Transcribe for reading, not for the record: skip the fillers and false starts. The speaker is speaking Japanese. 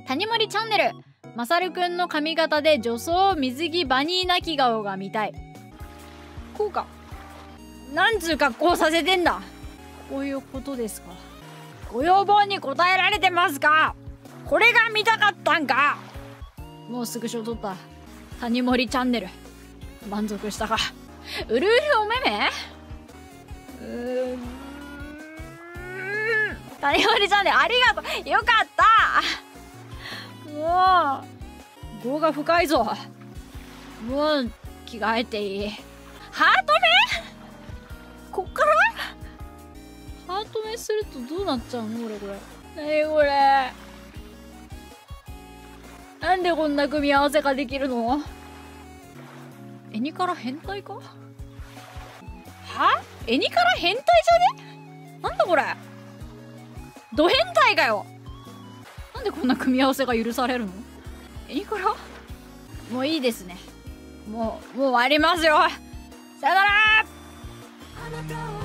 谷森チャンネル。まさるくんの髪型で女装水着バニー泣き顔が見たい。こうか。なんつう格好させてんだ。こういうことですか。ご要望に応えられてますか。これが見たかったんか。もうスクショ撮った。谷森チャンネル。満足したか。うるうるおめめ。谷森チャンネルありがとう。よかった。もう業が深いぞ。もう着替えていい。ハート目。こっからハート目するとどうなっちゃうの俺これ。なにこれ。なんでこんな組み合わせができるの。絵にから変態か。は絵にから変態じゃね。なんだこれ。ド変態かよ。なんでこんな組み合わせが許されるの。絵にからもういいですね。もう終わりますよ。さよなら。